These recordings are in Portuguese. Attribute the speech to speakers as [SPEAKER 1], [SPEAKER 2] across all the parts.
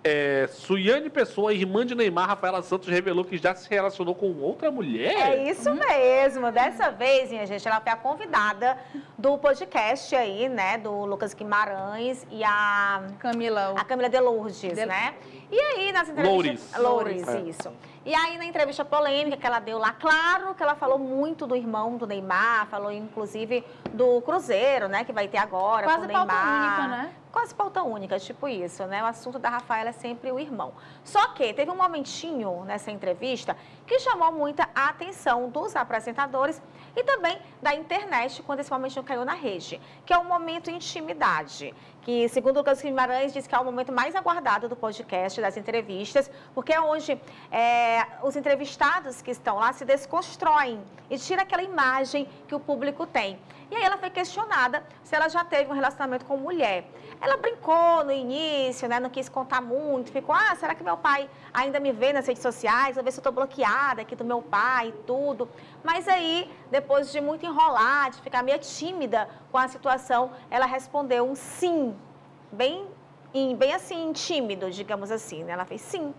[SPEAKER 1] Suiane Pessoa, irmã de Neymar, Rafaela Santos, revelou que já se relacionou com outra mulher.
[SPEAKER 2] É isso mesmo. Dessa vez, minha gente, ela foi a convidada do podcast aí, né, do Lucas Guimarães e a Camila de Lourdes, né? E aí, nas entrevistas... Loures, isso. E aí, na entrevista polêmica que ela deu lá, claro que ela falou muito do irmão do Neymar, falou inclusive do Cruzeiro, né, que vai ter agora.
[SPEAKER 3] Quase
[SPEAKER 2] com o Neymar.
[SPEAKER 3] pauta única, né?
[SPEAKER 2] Quase pauta única, tipo isso, né? O assunto da Rafaela é sempre o irmão. Só que teve um momentinho nessa entrevista que chamou muita a atenção dos apresentadores e também da internet quando esse momentinho caiu na rede, que é o momento intimidade, que segundo o Lucas Guimarães diz que é o momento mais aguardado do podcast, das entrevistas, porque é onde os entrevistados que estão lá se desconstroem e tira aquela imagem que o público tem. E aí ela foi questionada se ela já teve um relacionamento com mulher. Ela brincou no início, né? Não quis contar muito, ficou, será que meu pai ainda me vê nas redes sociais? Vou ver se eu estou bloqueada aqui do meu pai e tudo. Mas aí, depois de muito enrolar, de ficar meio tímida com a situação, ela respondeu um sim, bem assim, tímido, digamos assim, né? Ela fez sim.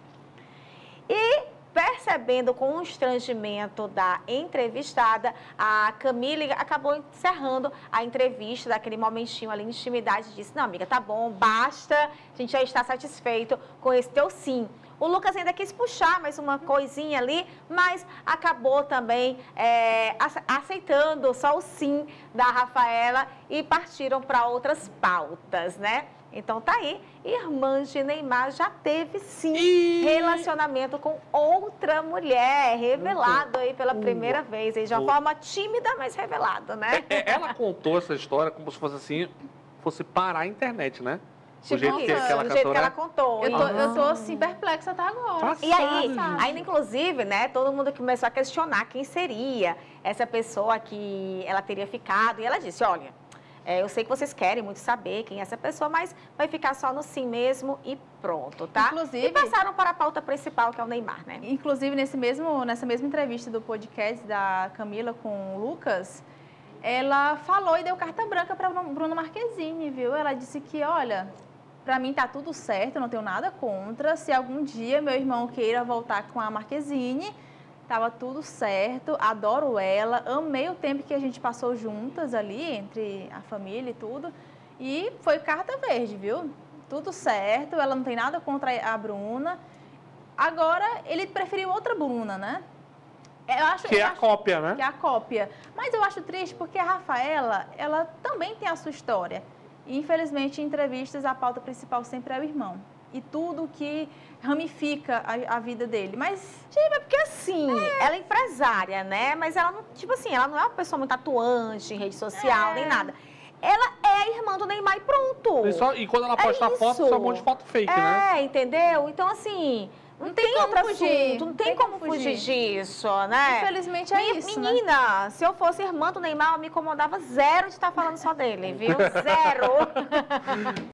[SPEAKER 2] E percebendo o constrangimento da entrevistada, a Camila acabou encerrando a entrevista daquele momentinho ali, intimidade, e disse, não, amiga, tá bom, basta, a gente já está satisfeito com esse teu sim. O Lucas ainda quis puxar mais uma coisinha ali, mas acabou também aceitando só o sim da Rafaela e partiram para outras pautas, né? Então tá aí, irmã de Neymar já teve sim relacionamento com outra mulher, revelado aí pela primeira vez, aí, de uma forma tímida, mas revelado, né?
[SPEAKER 1] Ela contou essa história como se fosse assim, fosse parar a internet, né?
[SPEAKER 2] Tipo, do jeito que ela contou.
[SPEAKER 3] Eu tô assim, perplexa até agora.
[SPEAKER 1] Passado,
[SPEAKER 2] e aí, ainda inclusive, né, todo mundo começou a questionar quem seria essa pessoa que ela teria ficado. E ela disse, olha, eu sei que vocês querem muito saber quem é essa pessoa, mas vai ficar só no sim mesmo e pronto, tá?
[SPEAKER 3] Inclusive,
[SPEAKER 2] e passaram para a pauta principal, que é o Neymar, né?
[SPEAKER 3] Inclusive, nessa mesma entrevista do podcast da Camila com o Lucas, ela falou e deu carta branca para Bruna Marquezine, viu? Ela disse que, olha, para mim tá tudo certo, eu não tenho nada contra. Se algum dia meu irmão queira voltar com a Marquezine, tava tudo certo, adoro ela, amei o tempo que a gente passou juntas ali, entre a família e tudo. E foi carta verde, viu? Tudo certo, ela não tem nada contra a Bruna. Agora, ele preferiu outra Bruna, né?
[SPEAKER 1] Que é a cópia, né?
[SPEAKER 3] Que é a cópia. Mas eu acho triste porque a Rafaela, ela também tem a sua história. E, infelizmente, em entrevistas, a pauta principal sempre é o irmão. E tudo que ramifica a vida dele. Mas,
[SPEAKER 2] gente, é porque assim, ela é empresária, né? Mas ela não, tipo assim, ela não é uma pessoa muito atuante em rede social, nem nada. Ela é a irmã do Neymar e pronto.
[SPEAKER 1] E quando ela posta a foto, só um monte de foto fake, né?
[SPEAKER 2] Entendeu? Então, assim, não tem outro assunto, não tem como fugir disso, né?
[SPEAKER 3] Infelizmente é isso,
[SPEAKER 2] menina,
[SPEAKER 3] né?
[SPEAKER 2] se eu fosse irmã do Neymar, eu me incomodava zero de estar falando só dele, viu? Zero.